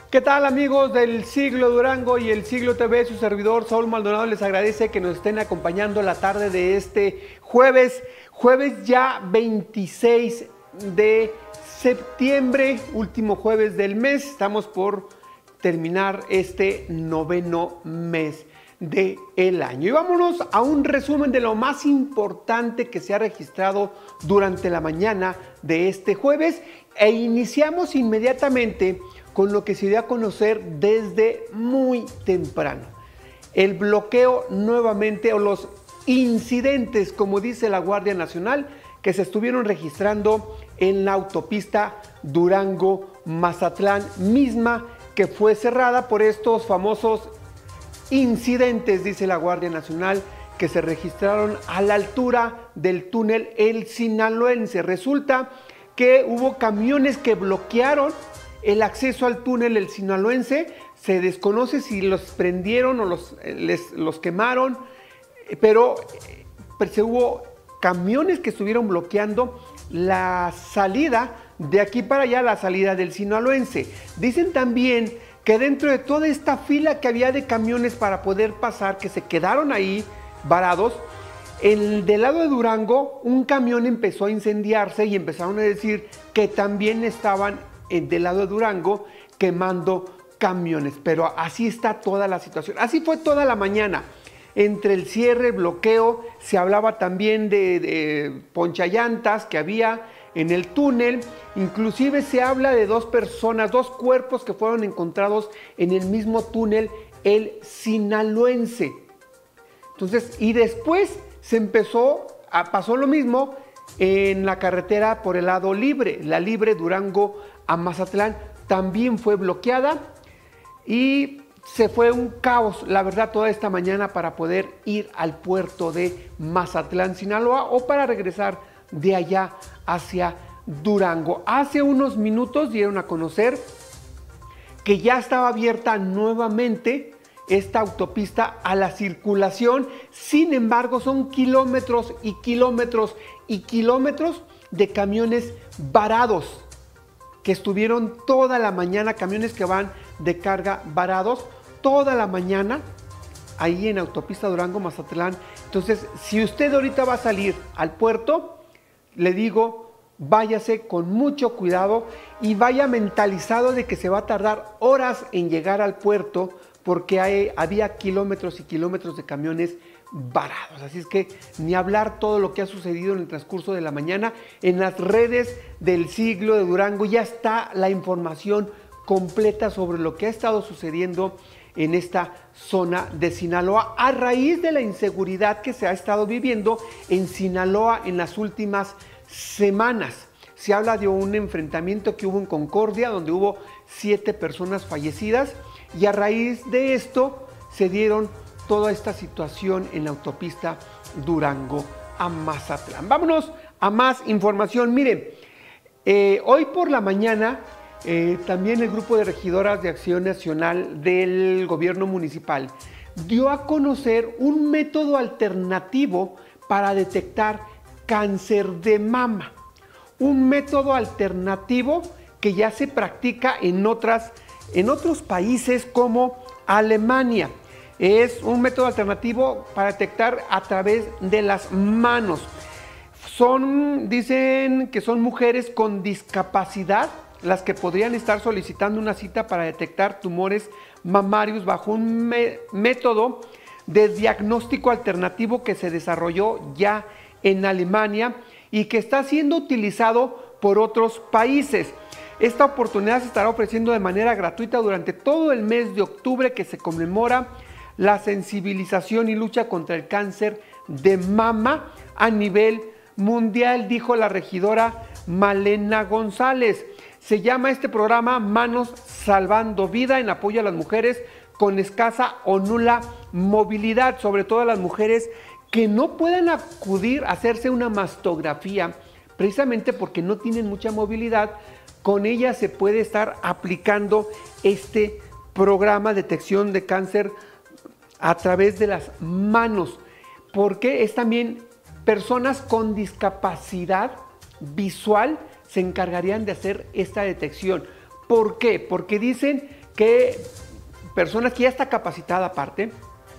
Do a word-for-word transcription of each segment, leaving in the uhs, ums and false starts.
¿Qué tal, amigos del Siglo Durango y el Siglo T V? Su servidor Saúl Maldonado les agradece que nos estén acompañando la tarde de este jueves, jueves ya veintiséis de septiembre, último jueves del mes. Estamos por terminar este noveno mes del año. Y vámonos a un resumen de lo más importante que se ha registrado durante la mañana de este jueves e iniciamos inmediatamente con lo que se dio a conocer desde muy temprano. El bloqueo nuevamente o los incidentes, como dice la Guardia Nacional, que se estuvieron registrando en la autopista Durango-Mazatlán, misma que fue cerrada por estos famosos incidentes, dice la Guardia Nacional, que se registraron a la altura del túnel El Sinaloense. Resulta que hubo camiones que bloquearon el acceso al túnel El Sinaloense. Se desconoce si los prendieron o los, les, los quemaron, pero, pero hubo camiones que estuvieron bloqueando la salida de aquí para allá, la salida del Sinaloense. Dicen también que dentro de toda esta fila que había de camiones para poder pasar, que se quedaron ahí varados, el del lado de Durango, un camión empezó a incendiarse y empezaron a decir que también estaban del lado de Durango quemando camiones. Pero así está toda la situación. Así fue toda la mañana. Entre el cierre, el bloqueo, se hablaba también de, de ponchallantas que había en el túnel. Inclusive se habla de dos personas, dos cuerpos que fueron encontrados en el mismo túnel El Sinaloense. Entonces, y después se empezó, a, pasó lo mismo en la carretera por el lado libre, la libre Durango a Mazatlán, también fue bloqueada y se fue un caos, la verdad, toda esta mañana para poder ir al puerto de Mazatlán, Sinaloa, o para regresar de allá hacia Durango. Hace unos minutos dieron a conocer que ya estaba abierta nuevamente esta autopista a la circulación. Sin embargo, son kilómetros y kilómetros y kilómetros de camiones varados que estuvieron toda la mañana, camiones que van de carga varados toda la mañana ahí en autopista Durango-Mazatlán. Entonces, si usted ahorita va a salir al puerto, le digo, váyase con mucho cuidado y vaya mentalizado de que se va a tardar horas en llegar al puerto, porque hay, había kilómetros y kilómetros de camiones varados. Así es que ni hablar todo lo que ha sucedido en el transcurso de la mañana. En las redes del Siglo de Durango ya está la información completa sobre lo que ha estado sucediendo en esta zona de Sinaloa a raíz de la inseguridad que se ha estado viviendo en Sinaloa en las últimas semanas. Se habla de un enfrentamiento que hubo en Concordia, donde hubo siete personas fallecidas, y a raíz de esto se dieron toda esta situación en la autopista Durango a Mazatlán. Vámonos a más información. Miren, eh, hoy por la mañana eh, también el grupo de regidoras de Acción Nacional del gobierno municipal dio a conocer un método alternativo para detectar cáncer de mama. Un método alternativo que ya se practica en, otras, en otros países como Alemania. Es un método alternativo para detectar a través de las manos. Son, dicen que son mujeres con discapacidad las que podrían estar solicitando una cita para detectar tumores mamarios bajo un me- método de diagnóstico alternativo que se desarrolló ya en Alemania y que está siendo utilizado por otros países. Esta oportunidad se estará ofreciendo de manera gratuita durante todo el mes de octubre, que se conmemora la sensibilización y lucha contra el cáncer de mama a nivel mundial, dijo la regidora Malena González. Se llama este programa Manos Salvando Vida, en apoyo a las mujeres con escasa o nula movilidad, sobre todo a las mujeres que no puedan acudir a hacerse una mastografía, precisamente porque no tienen mucha movilidad. Con ella se puede estar aplicando este programa de detección de cáncer a través de las manos, porque es también personas con discapacidad visual se encargarían de hacer esta detección. ¿Por qué? Porque dicen que personas que ya está capacitada aparte,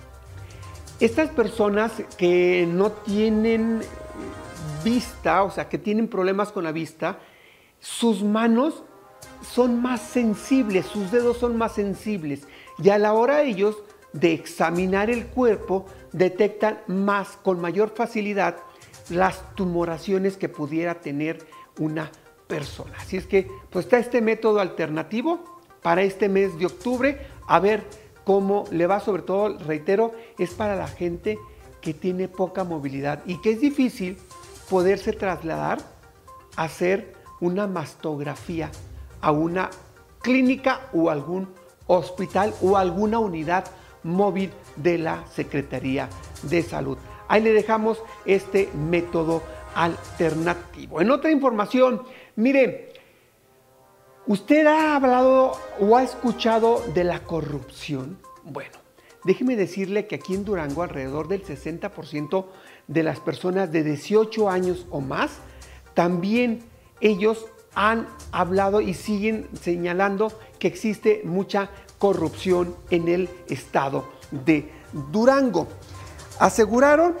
estas personas que no tienen vista, o sea, que tienen problemas con la vista, sus manos son más sensibles, sus dedos son más sensibles y a la hora ellos de examinar el cuerpo detectan más, con mayor facilidad, las tumoraciones que pudiera tener una persona. Así es que pues está este método alternativo para este mes de octubre, a ver cómo le va. Sobre todo, reitero, es para la gente que tiene poca movilidad y que es difícil poderse trasladar a hacer una mastografía a una clínica o algún hospital o alguna unidad móvil de la Secretaría de Salud. Ahí le dejamos este método alternativo. En otra información, mire, ¿usted ha hablado o ha escuchado de la corrupción? Bueno, déjeme decirle que aquí en Durango alrededor del sesenta por ciento de las personas de dieciocho años o más, también ellos han hablado y siguen señalando que existe mucha corrupción en el estado de Durango. Aseguraron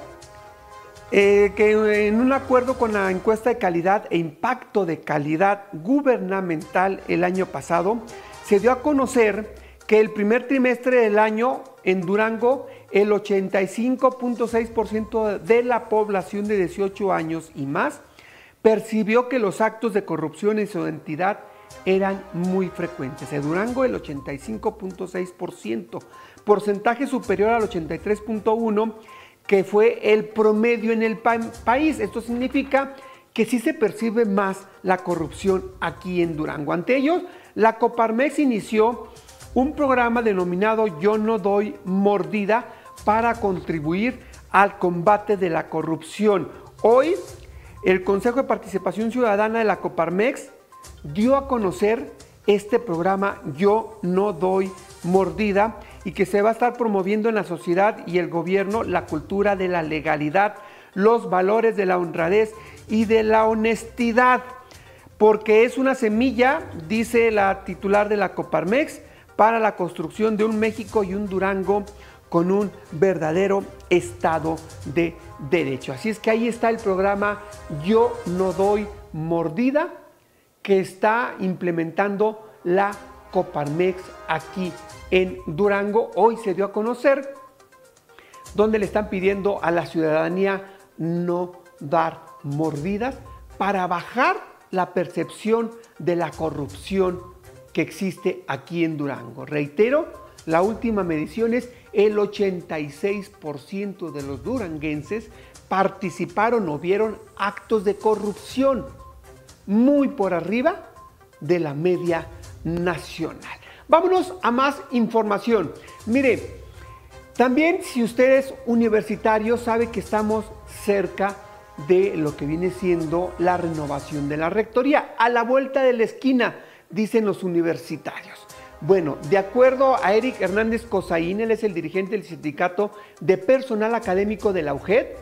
eh, que en un acuerdo con la encuesta de calidad e impacto de calidad gubernamental el año pasado, se dio a conocer que el primer trimestre del año en Durango, el ochenta y cinco punto seis por ciento de la población de dieciocho años y más percibió que los actos de corrupción en su entidad eran muy frecuentes. En Durango el ochenta y cinco punto seis por ciento, porcentaje superior al ochenta y tres punto uno por ciento, que fue el promedio en el pa país. Esto significa que sí se percibe más la corrupción aquí en Durango. Ante ellos, la Coparmex inició un programa denominado Yo No Doy Mordida para contribuir al combate de la corrupción. Hoy, el Consejo de Participación Ciudadana de la Coparmex dio a conocer este programa Yo No Doy Mordida y que se va a estar promoviendo en la sociedad y el gobierno la cultura de la legalidad, los valores de la honradez y de la honestidad, porque es una semilla, dice la titular de la Coparmex, para la construcción de un México y un Durango con un verdadero Estado de Derecho. Así es que ahí está el programa Yo No Doy Mordida, que está implementando la Coparmex aquí en Durango. Hoy se dio a conocer donde le están pidiendo a la ciudadanía no dar mordidas para bajar la percepción de la corrupción que existe aquí en Durango. Reitero, la última medición es el ochenta y seis por ciento de los duranguenses participaron o vieron actos de corrupción, muy por arriba de la media nacional. Vámonos a más información. Mire, también si usted es universitario sabe que estamos cerca de lo que viene siendo la renovación de la rectoría, a la vuelta de la esquina, dicen los universitarios. Bueno, de acuerdo a Eric Hernández Cosaín, él es el dirigente del sindicato de personal académico de la U G E D,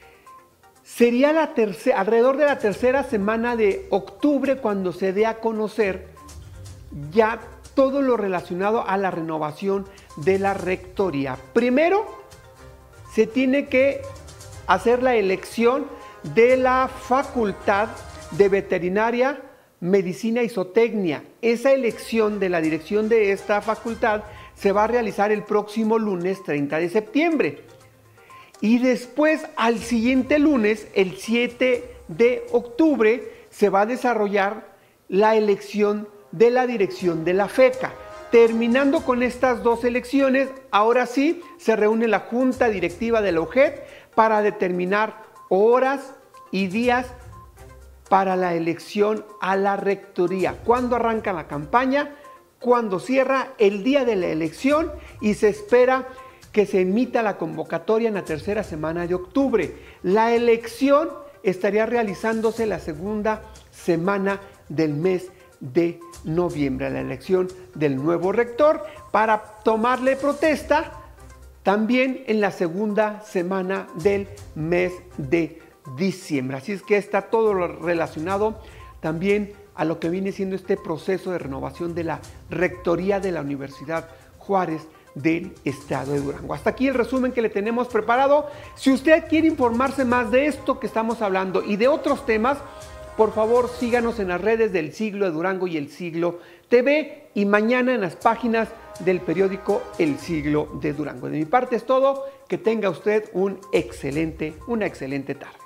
sería la tercera, alrededor de la tercera semana de octubre cuando se dé a conocer ya todo lo relacionado a la renovación de la rectoría. Primero, se tiene que hacer la elección de la Facultad de Veterinaria, Medicina y Zootecnia. Esa elección de la dirección de esta facultad se va a realizar el próximo lunes treinta de septiembre. Y después, al siguiente lunes, el siete de octubre, se va a desarrollar la elección de la dirección de la FECA. Terminando con estas dos elecciones, ahora sí se reúne la Junta Directiva de la U G E D para determinar horas y días para la elección a la rectoría. ¿Cuándo arranca la campaña? ¿Cuándo cierra? El día de la elección, y se espera que se emita la convocatoria en la tercera semana de octubre. La elección estaría realizándose la segunda semana del mes de noviembre, la elección del nuevo rector, para tomarle protesta también en la segunda semana del mes de diciembre. Así es que está todo lo relacionado también a lo que viene siendo este proceso de renovación de la rectoría de la Universidad Juárez del estado de Durango. Hasta aquí el resumen que le tenemos preparado. Si usted quiere informarse más de esto que estamos hablando y de otros temas, por favor síganos en las redes del Siglo de Durango y El Siglo T V y mañana en las páginas del periódico El Siglo de Durango. De mi parte es todo. Que tenga usted un excelente, una excelente tarde.